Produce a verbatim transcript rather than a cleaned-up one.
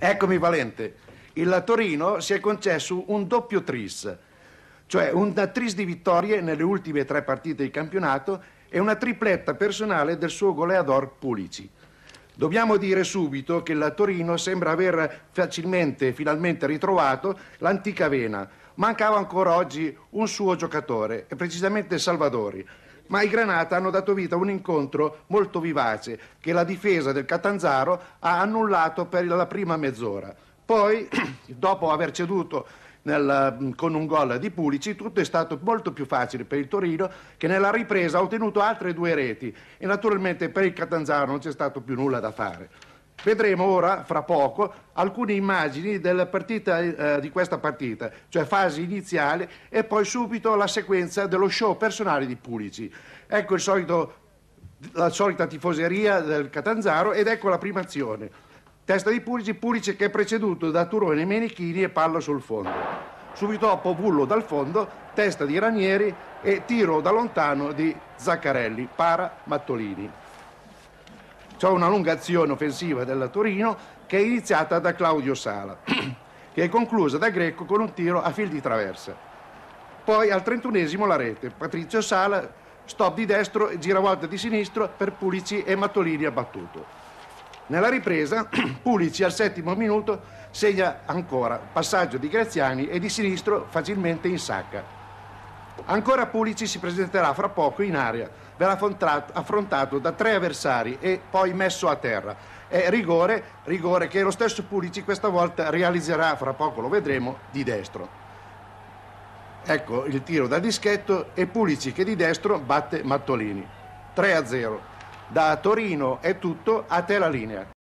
Eccomi Valente, il Torino si è concesso un doppio tris, cioè una tris di vittorie nelle ultime tre partite di campionato e una tripletta personale del suo goleador Pulisic. Dobbiamo dire subito che il Torino sembra aver facilmente, finalmente ritrovato l'antica vena. Mancava ancora oggi un suo giocatore, e precisamente Salvadori. Ma i Granata hanno dato vita a un incontro molto vivace che la difesa del Catanzaro ha annullato per la prima mezz'ora. Poi, dopo aver ceduto nel, con un gol di Pulisic, tutto è stato molto più facile per il Torino, che nella ripresa ha ottenuto altre due reti e naturalmente per il Catanzaro non c'è stato più nulla da fare. Vedremo ora, fra poco, alcune immagini della partita, eh, di questa partita, cioè fasi iniziali e poi subito la sequenza dello show personale di Pulisic. Ecco il solito, la solita tifoseria del Catanzaro ed ecco la prima azione. Testa di Pulisic, Pulisic che è preceduto da Turone e Menichini e palla sul fondo. Subito dopo Vullo dal fondo, testa di Ranieri e tiro da lontano di Zaccarelli, para Mattolini. C'è una lunga azione offensiva del Torino che è iniziata da Claudio Sala, che è conclusa da Greco con un tiro a fil di traversa. Poi al trentunesimo la rete, Patrizio Sala, stop di destro e giravolta di sinistro per Pulisic e Mattolini abbattuto. Nella ripresa Pulisic al settimo minuto segna ancora passaggio di Graziani e di sinistro facilmente in sacca. Ancora Pulisic si presenterà fra poco in area, verrà affrontato da tre avversari e poi messo a terra. È rigore, rigore che lo stesso Pulisic questa volta realizzerà, fra poco lo vedremo, di destro. Ecco il tiro da dischetto e Pulisic che di destro batte Mattolini. tre a zero. Da Torino è tutto, a te la linea.